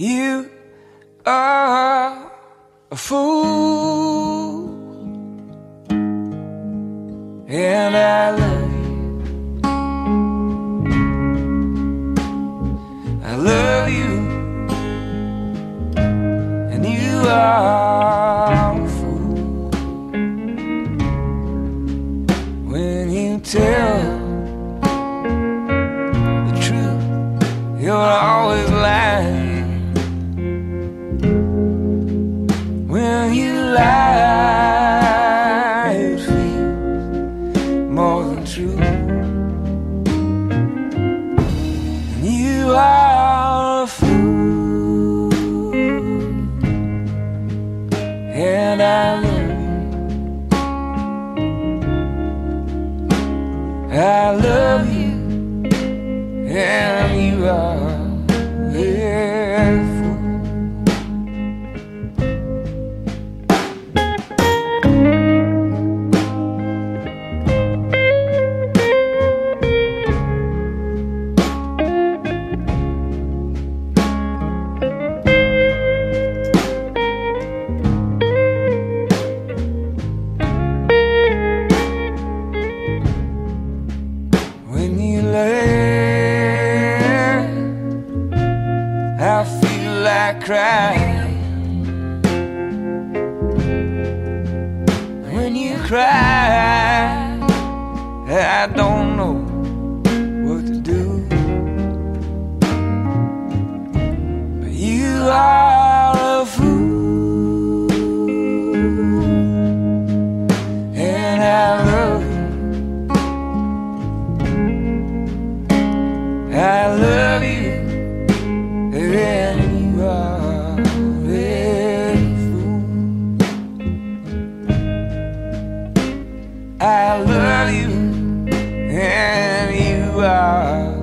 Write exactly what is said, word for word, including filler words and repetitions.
You are a fool, and I love you. I love you, and you are a fool. When you tell the truth, you're always lying. When you lie, it feels more than true. And you are a fool, and I love you. I love you, and you are a fool. When you laugh, I feel like crying. When you cry, I don't know what to do. But you are a fool, and I love you. I love you, and you are a fool. I love you, and you are